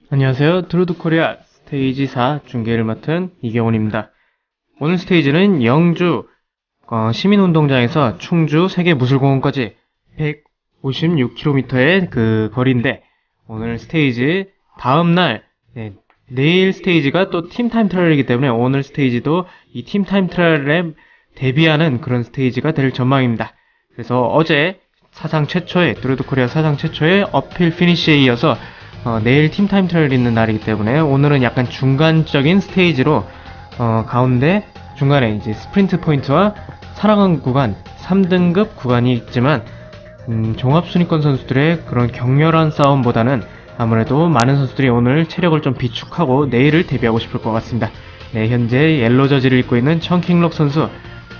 안녕하세요. 트루드코리아 스테이지 4 중계를 맡은 이경훈입니다. 오늘 스테이지는 영주 시민운동장에서 충주 세계무술공원까지 156km의 그 거리인데, 오늘 스테이지 다음날 내일 스테이지가 또 팀타임 트라이얼이기 때문에 오늘 스테이지도 이 팀타임 트라이얼에 대비하는 그런 스테이지가 될 전망입니다. 그래서 어제 사상 최초의 트루드코리아 사상 최초의 어필 피니쉬에 이어서 내일 팀타임 트라이얼이 있는 날이기 때문에 오늘은 약간 중간적인 스테이지로 가운데 중간에 이제 스프린트 포인트와 살아간 구간 3등급 구간이 있지만 종합순위권 선수들의 그런 격렬한 싸움보다는 아무래도 많은 선수들이 오늘 체력을 좀 비축하고 내일을 대비하고 싶을 것 같습니다. 네, 현재 옐로 저지를 입고 있는 청킹록 선수,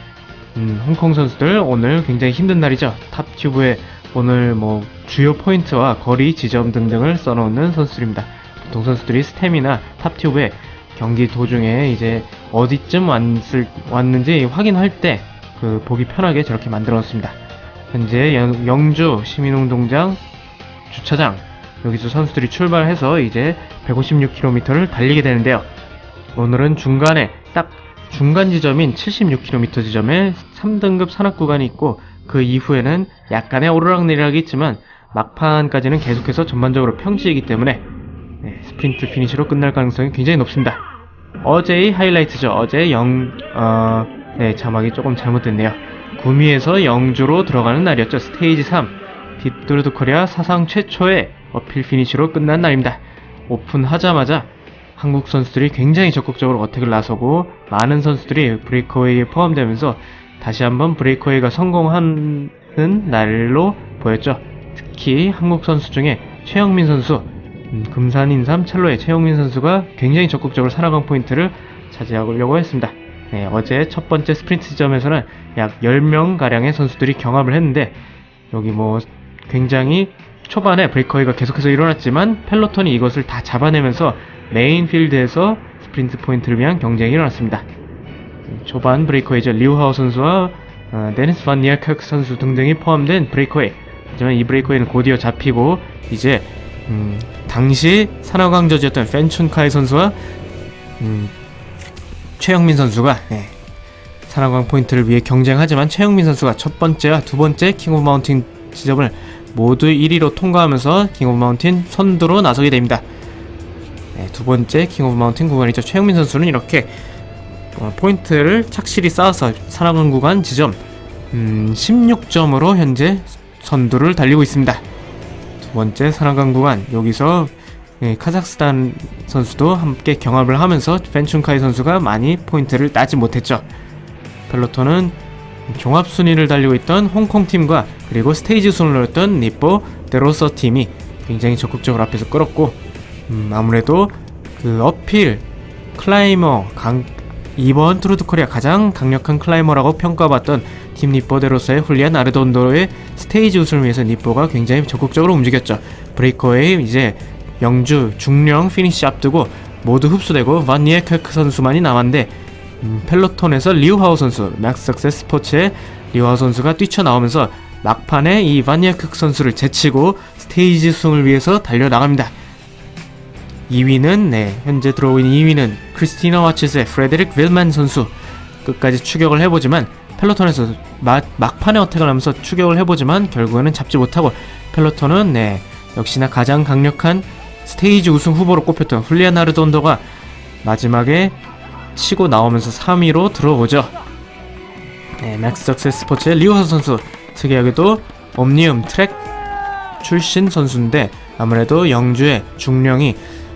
홍콩 선수들 오늘 굉장히 힘든 날이죠. 탑튜브에 오늘 뭐 주요 포인트와 거리 지점 등등을 써놓는 선수들입니다. 보통 선수들이 스태미나 탑튜브에 경기 도중에 이제 어디쯤 왔는지 확인할 때 그 보기 편하게 저렇게 만들어 놓습니다. 현재 영주 시민운동장 주차장, 여기서 선수들이 출발해서 이제 156km를 달리게 되는데요. 오늘은 중간에 딱 중간 지점인 76km 지점에 3등급 산악 구간이 있고, 그 이후에는 약간의 오르락내리락이 있지만 막판까지는 계속해서 전반적으로 평지이기 때문에 스프린트 피니시로 끝날 가능성이 굉장히 높습니다. 어제의 하이라이트죠. 어제 자막이 조금 잘못됐네요. 구미에서 영주로 들어가는 날이었죠. 스테이지 3 트루드코리아 사상 최초의 어필 피니시로 끝난 날입니다. 오픈하자마자 한국 선수들이 굉장히 적극적으로 어택을 나서고 많은 선수들이 브레이크웨이에 포함되면서 다시 한번 브레이크웨이가 성공하는 날로 보였죠. 특히 한국 선수 중에 최영민 선수, 금산 인삼 첼로의 최영민 선수가 굉장히 적극적으로 살아간 포인트를 차지하려고 했습니다. 어제 첫 번째 스프린트 지점에서는 약 10명가량의 선수들이 경합을 했는데, 여기 뭐 굉장히 초반에 브레이크웨이가 계속해서 일어났지만 펠로톤이 이것을 다 잡아내면서 메인 필드에서 스프린트 포인트를 위한 경쟁이 일어났습니다. 초반 브레이크웨이죠. 리우하우 선수와 데니스 반 니엘크크 선수 등등이 포함된 브레이크웨이. 하지만 이 브레이크웨이는 곧이어 잡히고 이제 당시 산하강저지였던 펜춘카이 선수와 최영민 선수가 산하강 포인트를 위해 경쟁하지만 최영민 선수가 첫 번째와 두 번째 킹 오브 마운틴 지점을 모두 1위로 통과하면서 킹 오브 마운틴 선두로 나서게 됩니다. 두 번째 킹 오브 마운틴 구간이죠. 최영민 선수는 이렇게 포인트를 착실히 쌓아서 산하강 구간 지점 16점으로 현재 선두를 달리고 있습니다. 두 번째 산하강 구간, 여기서 카자흐스탄 선수도 함께 경합을 하면서 펜춘카이 선수가 많이 포인트를 따지 못했죠. 펠로톤은 종합순위를 달리고 있던 홍콩 팀과 그리고 스테이지 순을 노렸던 니뽀 데로서 팀이 굉장히 적극적으로 앞에서 끌었고, 아무래도 그 어필 클라이머 이번 트루드코리아 가장 강력한 클라이머라고 평가받던 팀 니뽀 데로서의 훌리안 아르돈도의 스테이지 우승을 위해서 니뽀가 굉장히 적극적으로 움직였죠. 브레이커웨이 이제 영주 중령 피니시 앞두고 모두 흡수되고 반 니엘크크 선수만이 남았는데, 펠로톤에서 리우하우 선수, 맥스 석세스 스포츠의 리우하우 선수가 뛰쳐나오면서 막판에 이 반 니엘크크 선수를 제치고 스테이지 우승을 위해서 달려나갑니다. 2위는 현재 들어오고 있는 2위는 크리스티나 와츠스의 프레데릭 윌만 선수. 끝까지 추격을 해보지만 펠로톤에서 막판에 어택을 하면서 추격을 해보지만 결국에는 잡지 못하고, 펠로톤은 역시나 가장 강력한 스테이지 우승 후보로 꼽혔던 훌리안 아르돈도가 마지막에 치고 나오면서 3위로 들어오죠. 맥스 석세스 스포츠의 리우하우 선수, 특이하게도 옴니움 트랙 출신 선수인데 아무래도 영주의 중령이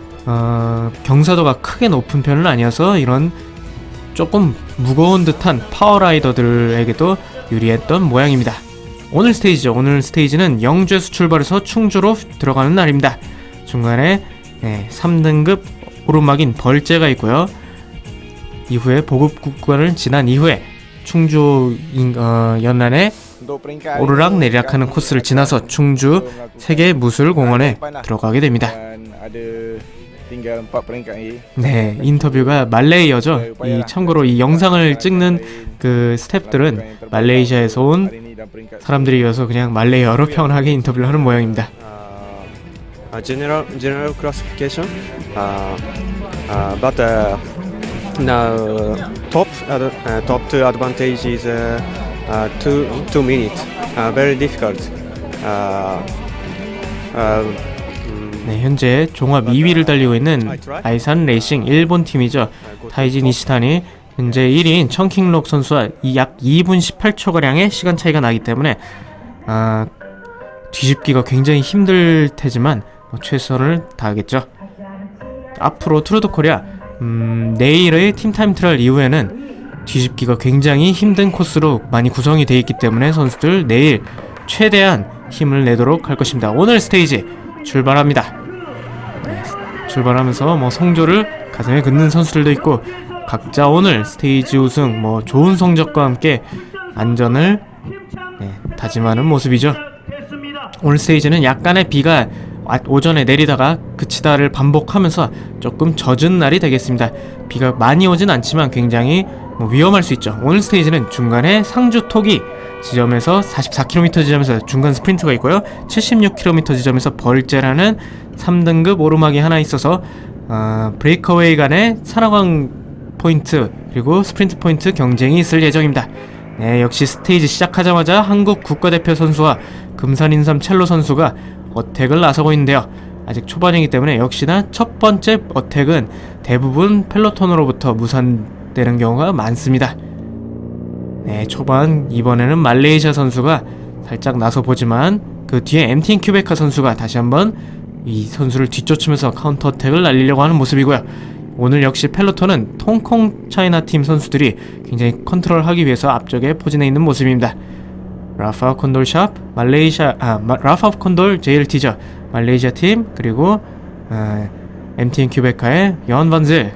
경사도가 크게 높은 편은 아니어서 이런 조금 무거운 듯한 파워라이더들에게도 유리했던 모양입니다. 오늘 스테이지죠. 오늘 스테이지는 영주에서 출발해서 충주로 들어가는 날입니다. 중간에 3등급 오르막인 벌제가 있고요. 이후에 보급 구간을 지난 이후에 충주 연안에 오르락 내리락하는 코스를 지나서 충주 세계무술공원에 들어가게 됩니다. 인터뷰가 말레이어죠. 참고로 이 영상을 찍는 그 스태프들은 말레이시아에서 온 사람들이어서 그냥 말레이어로 평온하게 인터뷰를 하는 모양입니다. general classification. But now top two advantage is 2 minutes. Very difficult. 네, 현재 종합 2위를 달리고 있는 아이산 레이싱 일본 팀이죠. 타이지 니시타니 현재 1위인 청킹록 선수와 약 2분 18초가량의 시간 차이가 나기 때문에 뒤집기가 굉장히 힘들 테지만 최선을 다하겠죠. 앞으로 투르 드 코리아 내일의 팀타임 트라이얼 이후에는 뒤집기가 굉장히 힘든 코스로 많이 구성이 되어 있기 때문에 선수들 내일 최대한 힘을 내도록 할 것입니다. 오늘 스테이지 출발합니다. 네, 출발하면서 뭐 성조를 가슴에 긋는 선수들도 있고 각자 오늘 스테이지 우승 좋은 성적과 함께 안전을 다짐하는 모습이죠. 오늘 스테이지는 약간의 비가 오전에 내리다가 그치다를 반복하면서 조금 젖은 날이 되겠습니다. 비가 많이 오진 않지만 굉장히 위험할 수 있죠. 오늘 스테이지는 중간에 상주 토기 지점에서 44km 지점에서 중간 스프린트가 있고요. 76km 지점에서 벌제라는 3등급 오르막이 하나 있어서 브레이커웨이 간의 산화광 포인트 그리고 스프린트 포인트 경쟁이 있을 예정입니다. 네, 역시 스테이지 시작하자마자 한국 국가대표 선수와 금산인삼 첼로 선수가 어택을 나서고 있는데요. 아직 초반이기 때문에 역시나 첫 번째 어택은 대부분 펠로톤으로부터 무산되는 경우가 많습니다. 네, 초반 이번에는 말레이시아 선수가 살짝 나서보지만 그 뒤에 MTN 큐베카 선수가 다시 한번 이 선수를 뒤쫓으면서 카운터 어택을 날리려고 하는 모습이고요. 오늘 역시 펠로톤은 통콩 차이나 팀 선수들이 굉장히 컨트롤하기 위해서 앞쪽에 포진해 있는 모습입니다. 라파 콘돌 샵, 라파 콘돌 JLT죠. 말레이시아 팀, 그리고 MTN 큐베카의 여한 반즈,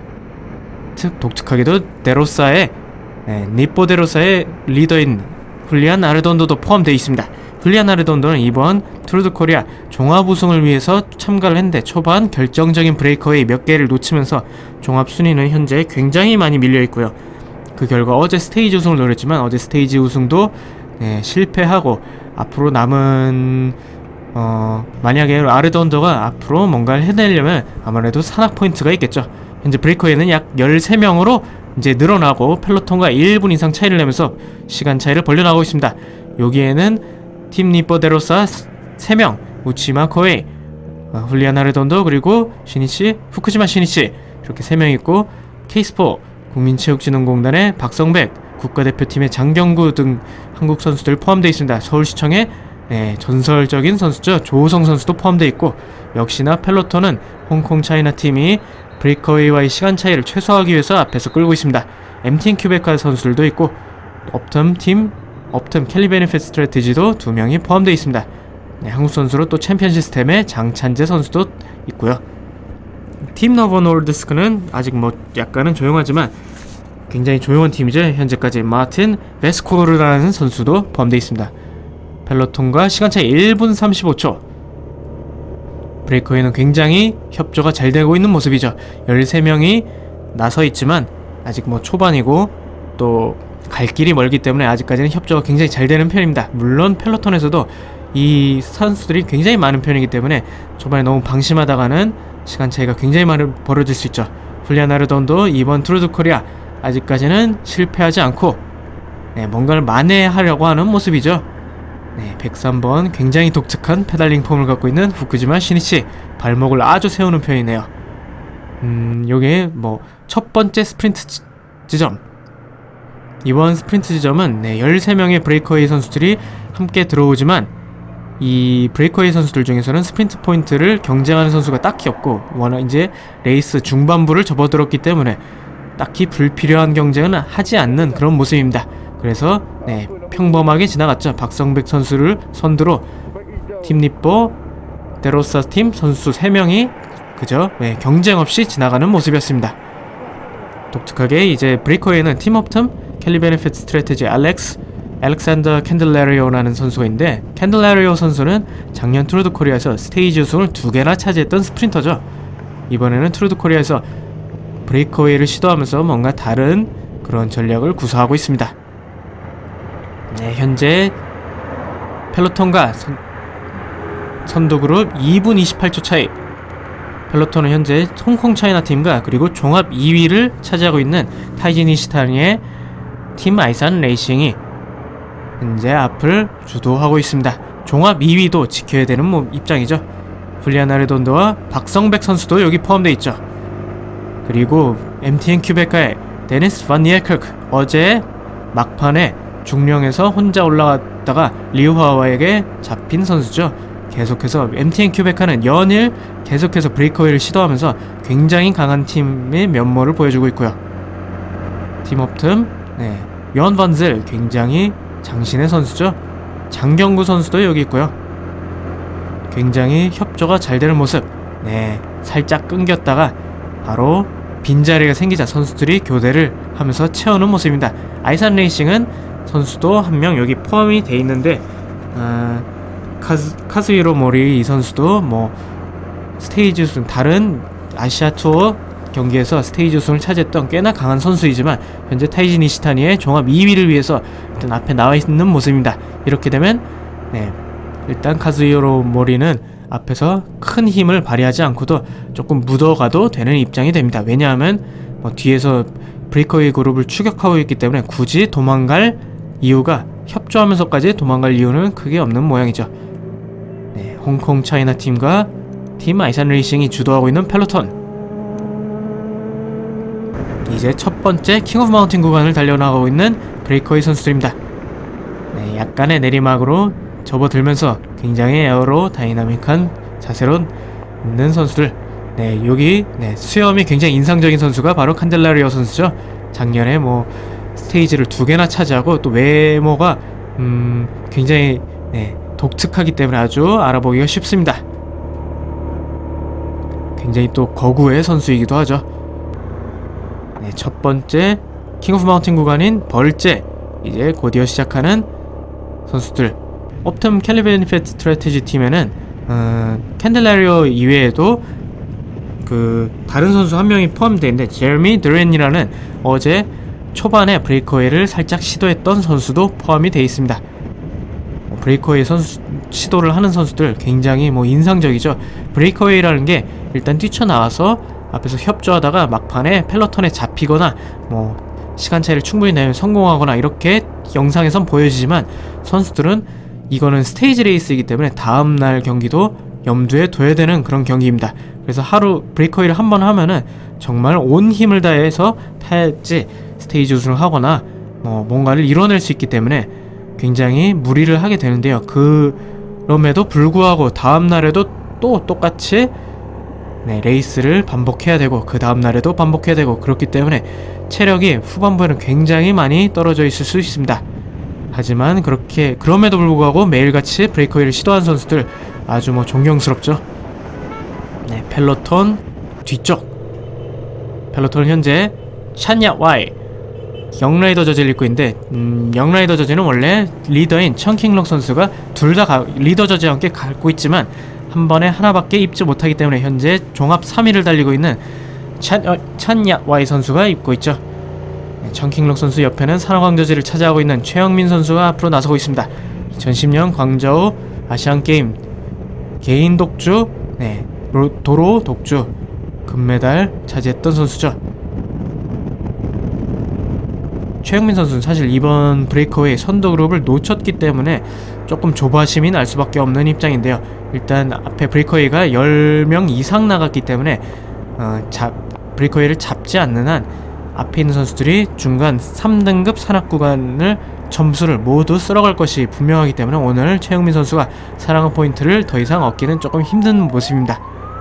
독특하게도 데로사의 니뽀 데로사의 리더인 훌리안 아르돈도도 포함되어 있습니다. 훌리안 아르돈도는 이번 투르 드 코리아 종합 우승을 위해서 참가를 했는데 초반 결정적인 브레이커웨이 몇 개를 놓치면서 종합 순위는 현재 굉장히 많이 밀려 있고요. 그 결과 어제 스테이지 우승을 노렸지만 어제 스테이지 우승도 실패하고 앞으로 남은 만약에 아르돈도가 앞으로 뭔가를 해내려면 아무래도 산악 포인트가 있겠죠. 현재 브레이커에는 약 13명으로 이제 늘어나고 펠로톤과 1분 이상 차이를 내면서 시간 차이를 벌려나가고 있습니다. 여기에는 팀 니뽀 데로사 3명, 우치마 코웨이, 훌리안 아르돈도, 그리고 시니치, 후쿠시마 시니치 이렇게 3명 있고 케이스포 국민체육진흥공단의 박성백, 국가대표팀의 장경구 등 한국 선수들 포함되어 있습니다. 서울시청의 전설적인 선수죠. 조우성 선수도 포함되어 있고 역시나 펠로톤은 홍콩 차이나 팀이 브레이커웨이와의 시간 차이를 최소화하기 위해서 앞에서 끌고 있습니다. MTN 큐베카 선수들도 있고 업텀 캘리 베네핏 스트래티지도 2명이 포함되어 있습니다. 한국 선수로 또 챔피언 시스템의 장찬재 선수도 있고요. 팀 너버 노르드스크는 아직 약간은 조용하지만 굉장히 조용한 팀이죠. 현재까지 마틴 베스코르라는 선수도 포함되어 있습니다. 펠로톤과 시간차이 1분 35초. 브레이커에는 굉장히 협조가 잘 되고 있는 모습이죠. 13명이 나서 있지만 아직 초반이고 또 갈 길이 멀기 때문에 아직까지는 협조가 굉장히 잘 되는 편입니다. 물론 펠로톤에서도 이 선수들이 굉장히 많은 편이기 때문에 초반에 너무 방심하다가는 시간 차이가 굉장히 많이 벌어질 수 있죠. 훌리안 아르돈도 이번 투르 드 코리아 아직까지는 실패하지 않고 뭔가를 만회하려고 하는 모습이죠. 103번 굉장히 독특한 페달링 폼을 갖고 있는 후쿠지마 시니치, 발목을 아주 세우는 편이네요. 요게 첫 번째 스프린트 지점. 이번 스프린트 지점은 13명의 브레이커웨이 선수들이 함께 들어오지만 이 브레이커웨이 선수들 중에서는 스프린트 포인트를 경쟁하는 선수가 딱히 없고 워낙 이제 레이스 중반부를 접어들었기 때문에 딱히 불필요한 경쟁은 하지 않는 그런 모습입니다. 그래서 평범하게 지나갔죠. 박성백 선수를 선두로 팀 니뽀 데로사 팀 선수 3명이 그저 경쟁 없이 지나가는 모습이었습니다. 독특하게 이제 브레이커웨이는 팀 업텀 캘리 베네핏 스트래티지 알렉산더 캔들라리오라는 선수가 있는데 캔들라리오 선수는 작년 투르 드 코리아에서 스테이지 우승을 2개나 차지했던 스프린터죠. 이번에는 투르 드 코리아에서 브레이커웨이를 시도하면서 뭔가 다른 그런 전략을 구사하고 있습니다. 현재 펠로톤과 선두그룹 2분 28초 차이. 펠로톤은 현재 홍콩 차이나 팀과 그리고 종합 2위를 차지하고 있는 타이지니스탄의 팀 아이산 레이싱이 현재 앞을 주도하고 있습니다. 종합 2위도 지켜야 되는 입장이죠. 훌리안 아레돈도와 박성백 선수도 여기 포함되어 있죠. 그리고 MTN 큐베카의 데니스 반 니엘크르크, 어제 막판에 중령에서 혼자 올라갔다가 리우하와에게 잡힌 선수죠. 계속해서 MTN 큐베카는 연일 계속해서 브레이크웨이를 시도하면서 굉장히 강한 팀의 면모를 보여주고 있고요. 팀업틈 요한 반젤, 굉장히 장신의 선수죠. 장경구 선수도 여기 있고요. 굉장히 협조가 잘 되는 모습. 살짝 끊겼다가 바로 빈자리가 생기자 선수들이 교대를 하면서 채우는 모습입니다. 아이산 레이싱은 선수도 한 명 여기 포함이 돼 있는데 카즈히로 모리 이 선수도 뭐 스테이지 우승, 다른 아시아 투어 경기에서 스테이지 우승을 차지했던 꽤나 강한 선수이지만 현재 타이지 니시타니의 종합 2위를 위해서 일단 앞에 나와 있는 모습입니다. 이렇게 되면 일단 카즈히로 모리는 앞에서 큰 힘을 발휘하지 않고도 조금 묻어가도 되는 입장이 됩니다. 왜냐하면 뒤에서 브레이커웨이 그룹을 추격하고 있기 때문에 굳이 도망갈 이유가, 협조하면서까지 도망갈 이유는 크게 없는 모양이죠. 홍콩 차이나 팀과 팀 아이산 레이싱이 주도하고 있는 펠로톤. 이제 첫 번째 킹 오브 마운틴 구간을 달려나가고 있는 브레이커웨이 선수들입니다. 약간의 내리막으로 접어들면서 굉장히 에어로 다이나믹한 자세로 있는 선수들. 여기 수염이 굉장히 인상적인 선수가 바로 칸델라리오 선수죠. 작년에 스테이지를 2개나 차지하고 또 외모가 굉장히 독특하기 때문에 아주 알아보기가 쉽습니다. 굉장히 또 거구의 선수이기도 하죠. 첫 번째 킹 오브 마운틴 구간인 벌제, 이제 곧이어 시작하는 선수들. 옵텀 캘리베니핏 스트래티지 팀에는 캔델라리오 이외에도 다른 선수 한 명이 포함되어 있는데, 제레미 드렌이라는 어제 초반에 브레이커웨이를 살짝 시도했던 선수도 포함이 되어 있습니다. 브레이커웨이 시도를 하는 선수들 굉장히 인상적이죠. 브레이커웨이라는 게 일단 뛰쳐나와서 앞에서 협조하다가 막판에 펠로톤에 잡히거나 시간 차이를 충분히 내면 성공하거나 이렇게 영상에선 보여지지만, 선수들은 이거는 스테이지 레이스이기 때문에 다음날 경기도 염두에 둬야 되는 그런 경기입니다. 그래서 하루 브레이커웨이를 한번 하면은 정말 온 힘을 다해서 타야지 스테이지 우승을 하거나 뭔가를 이뤄낼 수 있기 때문에 굉장히 무리를 하게 되는데요. 그럼에도 불구하고 다음날에도 또 똑같이 레이스를 반복해야 되고 그 다음날에도 반복해야 되고, 그렇기 때문에 체력이 후반부에는 굉장히 많이 떨어져 있을 수 있습니다. 하지만 그럼에도 불구하고 매일같이 브레이커웨이를 시도한 선수들 아주 존경스럽죠. 펠로톤 뒤쪽. 펠로톤은 현재 찬야 와이, 영라이더 저지를 입고 있는데, 영라이더 저지는 원래 리더인 청킹록 선수가 둘 다 리더 저지와 함께 갖고 있지만 한 번에 하나밖에 입지 못하기 때문에 현재 종합 3위를 달리고 있는 찬야 와이 선수가 입고 있죠. 청킹록 선수 옆에는 산화광저지를 차지하고 있는 최영민 선수가 앞으로 나서고 있습니다. 2010년 광저우 아시안게임 개인 독주, 도로 독주 금메달 차지했던 선수죠. 최영민 선수는 사실 이번 브레이커웨이 선두 그룹을 놓쳤기 때문에 조금 조바심이 날 수밖에 없는 입장인데요. 일단 앞에 브레이커웨이가 10명 이상 나갔기 때문에 브레이커웨이를 잡지 않는 한 앞에 있는 선수들이 중간 3등급 산악 구간을 점수를 모두 쓸어갈 것이 분명하기 때문에 오늘 최영민 선수가 사랑한 포인트를 더 이상 얻기는 조금 힘든 모습입니다.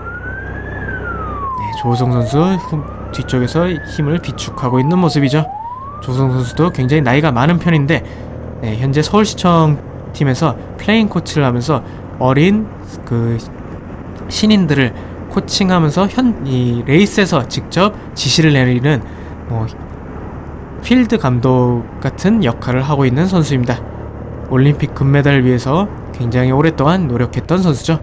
조우성 선수 뒤쪽에서 힘을 비축하고 있는 모습이죠. 조우성 선수도 굉장히 나이가 많은 편인데 현재 서울시청 팀에서 플레잉 코치를 하면서 어린 신인들을 코칭하면서 이 레이스에서 직접 지시를 내리는 필드 감독 같은 역할을 하고 있는 선수입니다. 올림픽 금메달을 위해서 굉장히 오랫동안 노력했던 선수죠.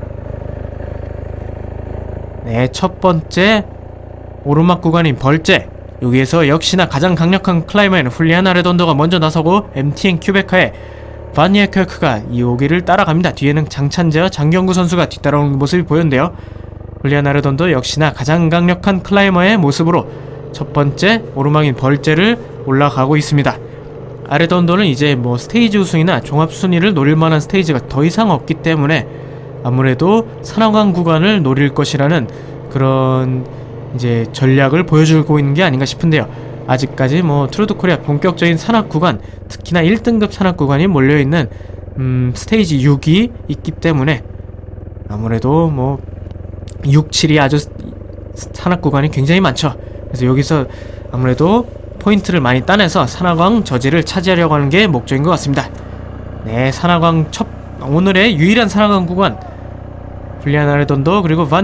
첫 번째 오르막 구간인 벌제, 여기에서 역시나 가장 강력한 클라이머인 훌리안 아레돈도가 먼저 나서고 MTN 큐베카의 반니에크가 이 오기를 따라갑니다. 뒤에는 장찬재와 장경구 선수가 뒤따라오는 모습이 보였는데요. 훌리안 아르돈도 역시나 가장 강력한 클라이머의 모습으로 첫 번째 오르막인 벌제를 올라가고 있습니다. 아르돈도는 이제 뭐 스테이지 우승이나 종합 순위를 노릴 만한 스테이지가 더 이상 없기 때문에 아무래도 산악강 구간을 노릴 것이라는 그런 이제 전략을 보여주고 있는 게 아닌가 싶은데요. 아직까지 뭐 트루드 코리아 본격적인 산악 구간, 특히나 1등급 산악 구간이 몰려있는 스테이지 6이 있기 때문에 아무래도 뭐 6, 7이 아주 산악 구간이 굉장히 많죠. 그래서 여기서 아무래도 포인트를 많이 따내서 산악왕 저지를 차지하려고 하는 게 목적인 것 같습니다. 네, 산악왕 오늘의 유일한 산악왕 구간 훌리안 아르돈도 그리고 반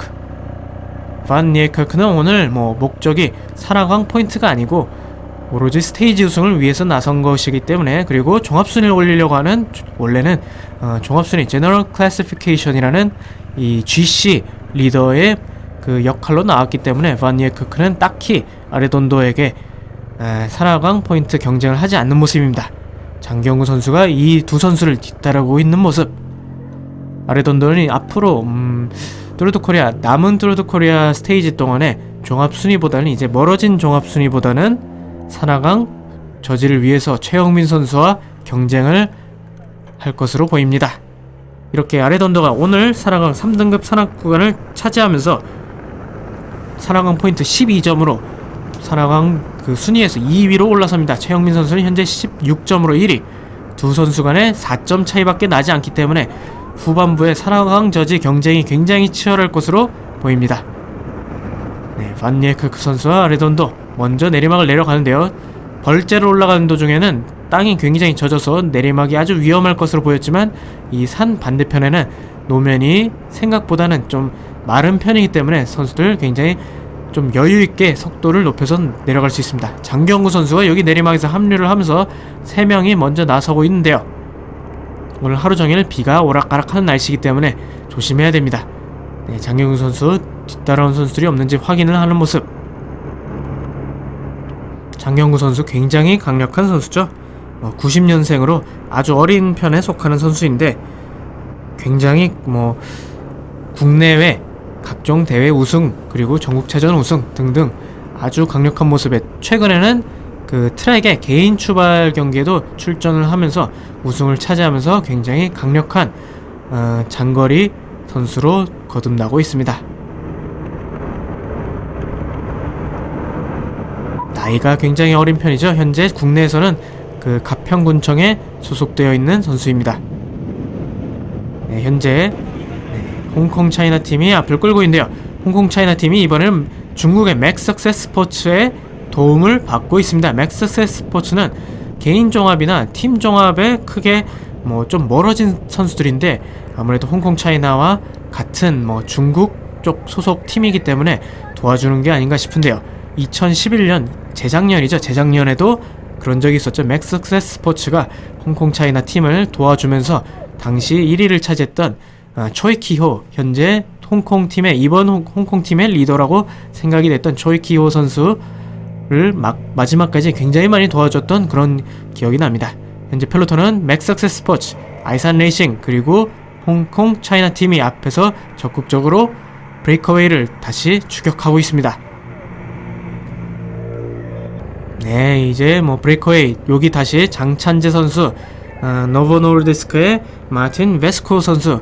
니에크크는 오늘 뭐 목적이 산악왕 포인트가 아니고 오로지 스테이지 우승을 위해서 나선 것이기 때문에, 그리고 종합순위를 올리려고 하는, 원래는 종합순위 제너럴 클래시피케이션이라는 이 GC 리더의 그 역할로 나왔기 때문에 반 니에크크는 딱히 아르돈도에게 산악왕 포인트 경쟁을 하지 않는 모습입니다. 장경구 선수가 이 두 선수를 뒤따르고 있는 모습. 아르돈도는 앞으로 트루드코리아, 남은 트루드코리아 스테이지 동안에 종합순위보다는, 이제 멀어진 종합순위보다는 산악왕 저지를 위해서 최영민 선수와 경쟁을 할 것으로 보입니다. 이렇게 아르돈도가 오늘 산악왕 3등급 산악 구간을 차지하면서 산악왕 포인트 12점으로 산악왕 그 순위에서 2위로 올라섭니다. 최영민 선수는 현재 16점으로 1위. 두 선수 간의 4점 차이밖에 나지 않기 때문에 후반부에 산악왕 저지 경쟁이 굉장히 치열할 것으로 보입니다. 네, 반 니에크크 선수와 아르돈도 먼저 내리막을 내려가는데요. 벌제로 올라가는 도중에는 땅이 굉장히 젖어서 내리막이 아주 위험할 것으로 보였지만 이 산 반대편에는 노면이 생각보다는 좀 마른 편이기 때문에 선수들 굉장히 좀 여유있게 속도를 높여서 내려갈 수 있습니다. 장경구 선수가 여기 내리막에서 합류를 하면서 3명이 먼저 나서고 있는데요. 오늘 하루종일 비가 오락가락하는 날씨이기 때문에 조심해야 됩니다. 네, 장경구 선수 뒤따라온 선수들이 없는지 확인을 하는 모습. 장경구 선수 굉장히 강력한 선수죠. 90년생으로 아주 어린 편에 속하는 선수인데 굉장히 뭐 국내외 각종 대회 우승, 그리고 전국체전 우승 등등 아주 강력한 모습에, 최근에는 그 트랙의 개인 추발 경기에도 출전을 하면서 우승을 차지하면서 굉장히 강력한 장거리 선수로 거듭나고 있습니다. 나이가 굉장히 어린 편이죠. 현재 국내에서는 그 가평군청에 소속되어 있는 선수입니다. 네, 현재 홍콩 차이나 팀이 앞을 끌고 있는데요. 홍콩 차이나 팀이 이번에는 중국의 맥석세스 스포츠의 도움을 받고 있습니다. 맥석세스 스포츠는 개인 종합이나 팀 종합에 크게 뭐 좀 멀어진 선수들인데 아무래도 홍콩 차이나와 같은 뭐 중국 쪽 소속 팀이기 때문에 도와주는 게 아닌가 싶은데요. 2011년 재작년이죠. 재작년에도 그런 적이 있었죠. 맥석세스 스포츠가 홍콩 차이나 팀을 도와주면서 당시 1위를 차지했던 초이키호, 현재 홍콩팀의 이번 홍콩팀의 리더라고 생각이 됐던 초이키호 선수를 마지막까지 굉장히 많이 도와줬던 그런 기억이 납니다. 현재 펠로톤은 맥석세스 스포츠, 아이산 레이싱, 그리고 홍콩 차이나 팀이 앞에서 적극적으로 브레이크웨이를 다시 추격하고 있습니다. 네, 이제 뭐 브레이크웨이, 여기 다시 장찬재 선수, 노보 노르디스크의 마틴 베스코 선수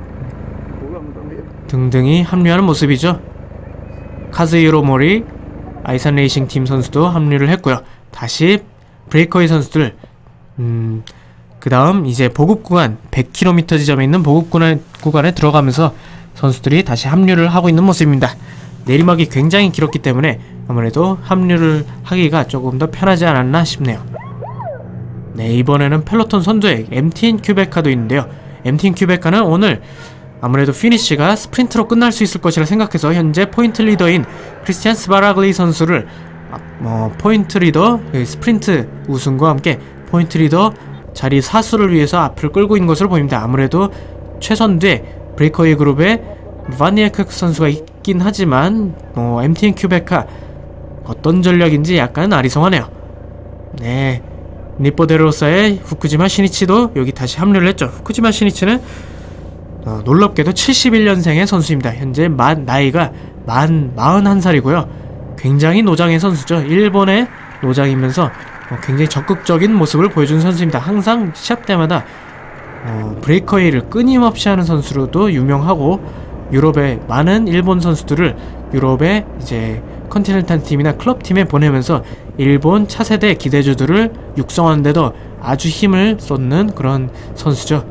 등등이 합류하는 모습이죠. 카즈히로 모리 아이산 레이싱 팀 선수도 합류를 했고요. 다시 브레이커웨이 선수들, 그 다음 이제 보급 구간 100km 지점에 있는 보급 구간에 들어가면서 선수들이 다시 합류를 하고 있는 모습입니다. 내리막이 굉장히 길었기 때문에 아무래도 합류를 하기가 조금 더 편하지 않았나 싶네요. 네, 이번에는 펠로톤 선두에 MTN 큐베카도 있는데요. MTN 큐베카는 오늘 아무래도 피니쉬가 스프린트로 끝날 수 있을 것이라 생각해서 현재 포인트 리더인 크리스티안 스바라글리 선수를 포인트 리더 스프린트 우승과 함께 포인트 리더 자리 사수를 위해서 앞을 끌고 있는 것으로 보입니다. 아무래도 최선두에 브레이커웨이 그룹에 반 니에크크 선수가 있긴 하지만 MTN 큐베카 어떤 전략인지 약간 아리송하네요. 네, 니포 데로사의 후쿠지마 시니치도 여기 다시 합류를 했죠. 후쿠지마 시니치는 놀랍게도 71년생의 선수입니다. 현재 나이가 41살이고요. 굉장히 노장의 선수죠. 일본의 노장이면서 굉장히 적극적인 모습을 보여준 선수입니다. 항상 시합 때마다 브레이커웨이를 끊임없이 하는 선수로도 유명하고, 유럽의 많은 일본 선수들을 유럽의 이제 컨티넨탈 팀이나 클럽 팀에 보내면서 일본 차세대 기대주들을 육성하는 데도 아주 힘을 쏟는 그런 선수죠.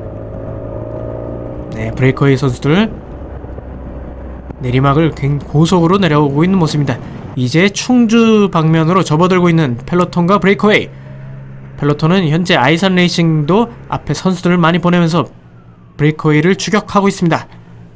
네, 브레이커웨이 선수들 내리막을 고속으로 내려오고 있는 모습입니다. 이제 충주 방면으로 접어들고 있는 펠로톤과 브레이커웨이. 펠로톤은 현재 아이산 레이싱도 앞에 선수들을 많이 보내면서 브레이커웨이를 추격하고 있습니다.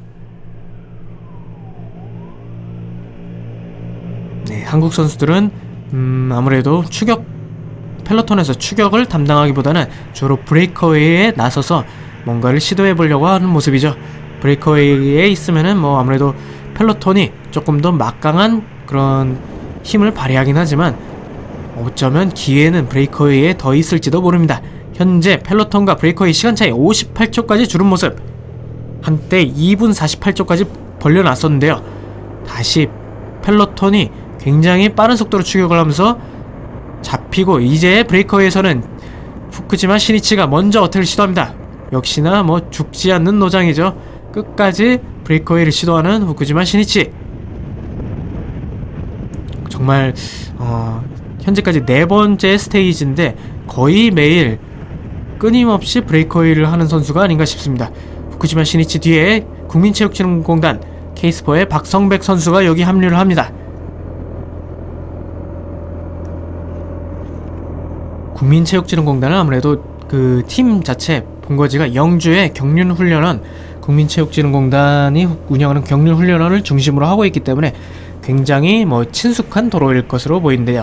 네, 한국 선수들은 아무래도 펠로톤에서 추격을 담당하기보다는 주로 브레이커웨이에 나서서 뭔가를 시도해보려고 하는 모습이죠. 브레이커웨이에 있으면은 뭐 아무래도 펠로톤이 조금 더 막강한 그런 힘을 발휘하긴 하지만 어쩌면 기회는 브레이커웨이에 더 있을지도 모릅니다. 현재 펠로톤과 브레이커웨이 시간차이 58초까지 줄은 모습. 한때 2분 48초까지 벌려놨었는데요. 다시 펠로톤이 굉장히 빠른 속도로 추격을 하면서 잡히고, 이제 브레이커웨이에서는 후쿠지마 시니치가 먼저 어택을 시도합니다. 역시나 뭐 죽지 않는 노장이죠. 끝까지 브레이커웨이를 시도하는 후쿠지마 시니치. 정말 현재까지 4번째 스테이지인데 거의 매일 끊임없이 브레이커웨이를 하는 선수가 아닌가 싶습니다. 후쿠지마 시니치 뒤에 국민체육진흥공단 K-스포의 박성백 선수가 여기 합류를 합니다. 국민체육진흥공단은 아무래도 그 팀 자체 본거지가 영주의 경륜훈련원, 국민체육진흥공단이 운영하는 경륜훈련원을 중심으로 하고 있기 때문에 굉장히 뭐 친숙한 도로일 것으로 보이는데요.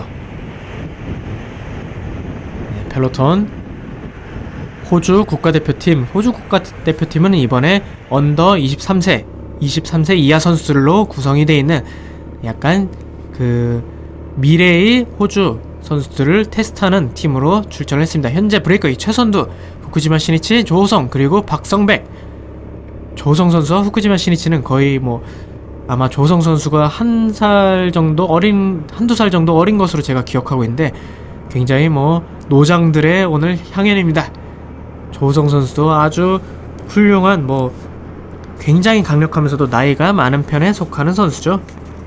네, 펠로톤 호주 국가대표팀은 이번에 언더 23세 이하 선수들로 구성이 되어 있는 약간 그 미래의 호주 선수들을 테스트하는 팀으로 출전을 했습니다. 현재 브레이커웨이 최선두, 후쿠지마 시니치, 조호성, 그리고 박성백. 조호성 선수와 후쿠지마 시니치는 거의 뭐 아마 조호성 선수가 한두 살 정도 어린 것으로 제가 기억하고 있는데 굉장히 뭐 노장들의 오늘 향연입니다. 조호성 선수도 아주 훌륭한, 뭐 굉장히 강력하면서도 나이가 많은 편에 속하는 선수죠.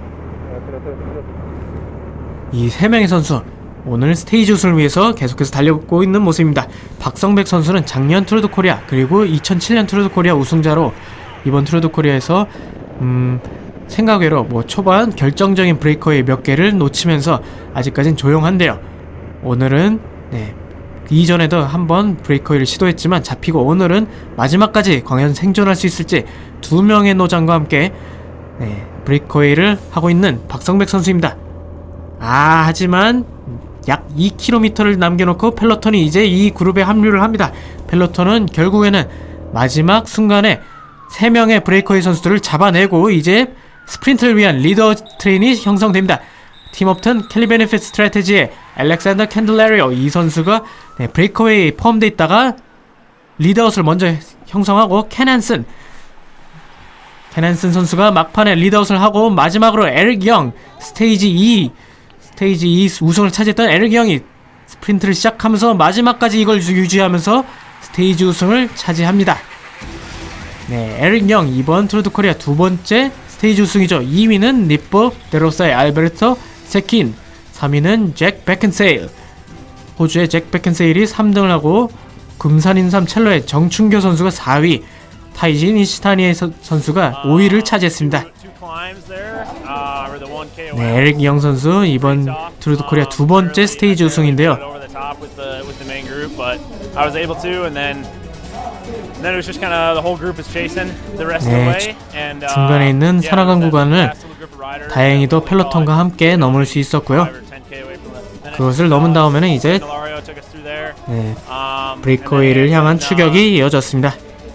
이 3명의 선수 오늘 스테이지 우승을 위해서 계속해서 달려오고 있는 모습입니다. 박성백 선수는 작년 트루드 코리아 그리고 2007년 트루드 코리아 우승자로 이번 트루드 코리아에서 생각외로 뭐 초반 결정적인 브레이커웨이 몇 개를 놓치면서 아직까진 조용한데요. 오늘은 이전에도 한번 브레이커웨이를 시도했지만 잡히고, 오늘은 마지막까지 과연 생존할 수 있을지 2명의 노장과 함께 브레이커웨이를 하고 있는 박성백 선수입니다. 하지만 약 2km를 남겨놓고 펠로톤이 이제 이 그룹에 합류를 합니다. 펠로톤은 결국에는 마지막 순간에 3명의 브레이커웨이 선수들을 잡아내고 이제 스프린트를 위한 리더 트레인이 형성됩니다. 팀업튼 캘리 베네핏 스트래테지의 알렉산더 캔들레리오, 이 선수가 브레이커웨이에 포함되어 있다가 리더아웃을 먼저 형성하고, 캐난슨 선수가 막판에 리더아웃을 하고, 마지막으로 에릭 영, 스테이지 2 우승을 차지했던 에릭 영이 스프린트를 시작하면서 마지막까지 이걸 유지하면서 스테이지 우승을 차지합니다. 에릭 영 이번 트루드 코리아 2번째 스테이지 우승이죠. 2위는 니포 데로사의 알베르토 세킨, 3위는 잭 베켄세일, 호주의 잭 베켄세일이 3등을 하고, 금산인삼 첼로의 정춘교 선수가 4위, 타이지 니시타니의 선수가 5위를 차지했습니다. 에릭 영 선수 이번 트루드 코리아 2번째 스테이지 우승인데요. 중간에 있는 산악한 구간을 다행히도 펠로톤과 함께 넘을 수 있었고요. 그것을 넘은 다음에는 이제 브레이커웨이를 향한 추격이 이어졌습니다.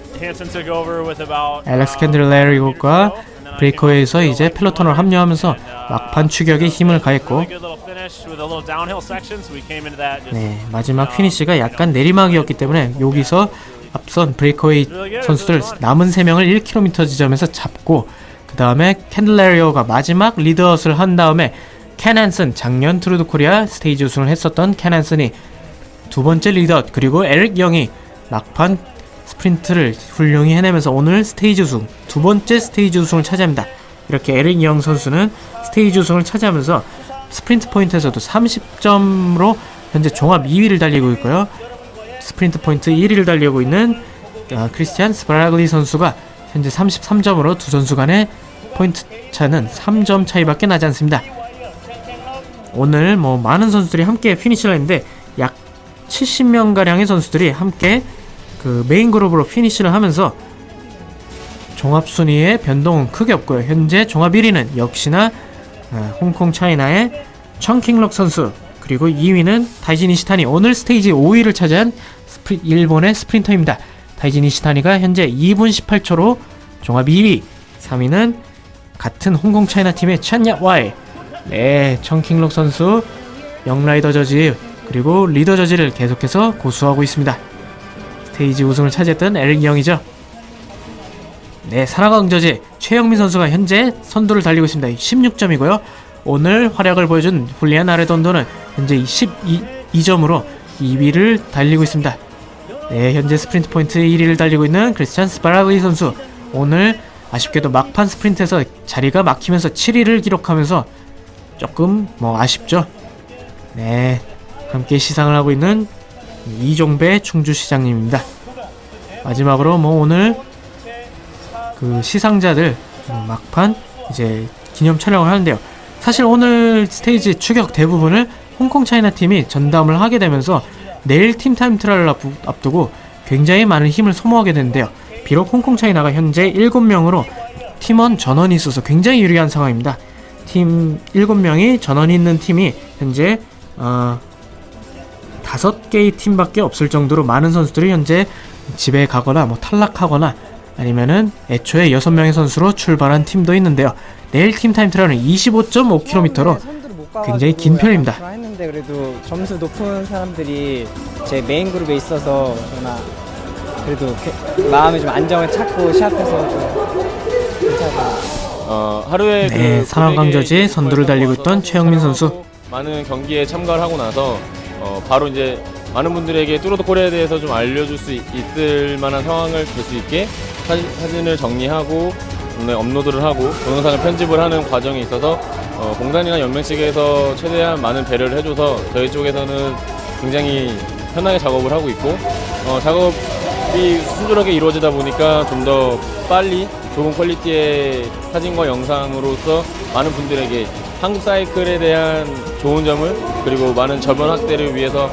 알렉스 캔들레리오가 브레이커웨이에서 이제 펠로톤을 합류하면서 막판 추격에 힘을 가했고, 네, 마지막 피니시가 약간 내리막이었기 때문에 여기서 앞선 브레이커웨이 선수들 남은 3명을 1km 지점에서 잡고 그 다음에 캔들레리오가 마지막 리드아웃을 한 다음에 켄 앤슨, 작년 트루드 코리아 스테이지 우승을 했었던 켄 앤슨이 두 번째 리드아웃, 그리고 에릭 영이 막판 스프린트를 훌륭히 해내면서 오늘 스테이지 우승, 두 번째 스테이지 우승을 차지합니다. 이렇게 에릭 영 선수는 스테이지 우승을 차지하면서 스프린트 포인트에서도 30점으로 현재 종합 2위를 달리고 있고요. 스프린트 포인트 1위를 달리고 있는 크리스티안 스바라글리 선수가 현재 33점으로 두 선수 간의 포인트 차는 3점 차이밖에 나지 않습니다. 오늘 뭐 많은 선수들이 함께 피니시를 했는데 약 70명가량의 선수들이 함께 그 메인 그룹으로 피니시를 하면서 종합 순위의 변동은 크게 없고요. 현재 종합 1위는 역시나 홍콩 차이나의 청킹록 선수, 그리고 2위는 다이지 니시타니, 오늘 스테이지 5위를 차지한 일본의 스프린터입니다. 다이지 니시타니가 현재 2분 18초로 종합 2위, 3위는 같은 홍콩 차이나 팀의 찬야 와이. 네, 청킹록 선수 영라이더 저지 그리고 리더 저지를 계속해서 고수하고 있습니다. 스테이지 우승을 차지했던 에릭 영이죠. 네, 산하강 저지 최영민 선수가 현재 선두를 달리고 있습니다. 16점이고요. 오늘 활약을 보여준 훌리안 아레돈도는 현재 12점으로 2위를 달리고 있습니다. 네, 현재 스프린트 포인트 1위를 달리고 있는 크리스찬 스바라글리 선수, 오늘 아쉽게도 막판 스프린트에서 자리가 막히면서 7위를 기록하면서 조금 아쉽죠. 네, 함께 시상을 하고 있는 이종배 충주시장님입니다. 마지막으로 오늘 그 시상자들 막판 이제 기념 촬영을 하는데요. 사실 오늘 스테이지 추격 대부분을 홍콩 차이나 팀이 전담을 하게 되면서 내일 팀 타임 트라이얼을 앞두고 굉장히 많은 힘을 소모하게 되는데요. 비록 홍콩 차이나가 현재 7명으로 팀원 전원이 있어서 굉장히 유리한 상황입니다. 팀 7명이 전원이 있는 팀이 현재 5개의 팀밖에 없을 정도로 많은 선수들이 현재 집에 가거나 탈락하거나 아니면은 애초에 6명의 선수로 출발한 팀도 있는데요. 내일 팀 타임 트라이얼은 25.5km로 굉장히 긴 편입니다. 했는데 그래도 점수 높은 사람들이 제 메인 그룹에 있어서 저나 그래도 마음에 좀 안정을 찾고 시합해서 좀 괜찮아요. 하루에 네, 산왕강저지의 선두를 달리고 있던 최영민 선수, 많은 경기에 참가를 하고 나서 바로 이제 많은 분들에게 뚜로드 코리아에 대해서 좀 알려줄 수 있을 만한 상황을 될 수 있게 사진을 정리하고 업로드를 하고 동영상을 편집을 하는 과정이 있어서 공단이나 연맹 측에서 최대한 많은 배려를 해줘서 저희 쪽에서는 굉장히 편하게 작업을 하고 있고 작업이 순조롭게 이루어지다 보니까 좀 더 빨리 좋은 퀄리티의 사진과 영상으로서 많은 분들에게 한국 사이클에 대한 좋은 점을, 그리고 많은 저변 확대를 위해서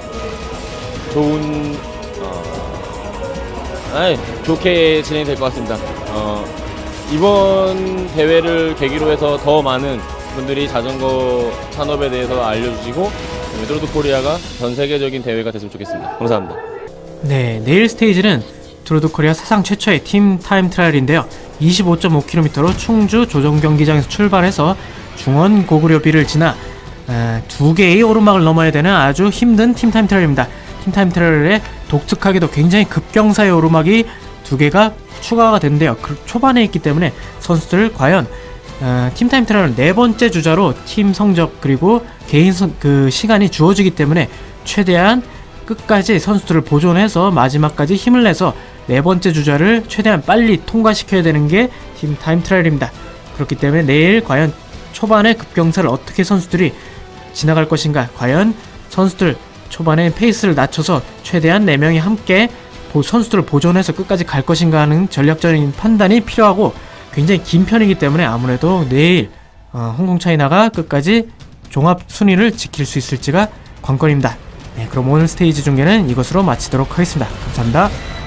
좋게 진행될 것 같습니다. 이번 대회를 계기로 해서 더 많은 분들이 자전거 산업에 대해서 알려주시고 뚜로드 코리아가 전 세계적인 대회가 됐으면 좋겠습니다. 감사합니다. 네, 내일 스테이지는 뚜로드 코리아 사상 최초의 팀 타임 트라이얼인데요. 25.5km로 충주 조정경기장에서 출발해서 중원 고구려비를 지나 2개의 오르막을 넘어야 되는 아주 힘든 팀 타임 트라이얼입니다. 팀 타임 트라이얼에 독특하게도 굉장히 급경사의 오르막이 2개가 추가가 된대요. 초반에 있기 때문에 선수들 과연 팀 타임 트라이얼 4번째 주자로 팀 성적 그리고 개인 시간이 주어지기 때문에 최대한 끝까지 선수들을 보존해서 마지막까지 힘을 내서 4번째 주자를 최대한 빨리 통과시켜야 되는 게 팀 타임 트라이얼입니다. 그렇기 때문에 내일 과연 초반에 급경사를 어떻게 선수들이 지나갈 것인가, 과연 선수들 초반에 페이스를 낮춰서 최대한 4명이 함께 선수들을 보존해서 끝까지 갈 것인가 하는 전략적인 판단이 필요하고 굉장히 긴 편이기 때문에 아무래도 내일 홍콩 차이나가 끝까지 종합 순위를 지킬 수 있을지가 관건입니다. 네, 그럼 오늘 스테이지 중계는 이것으로 마치도록 하겠습니다. 감사합니다.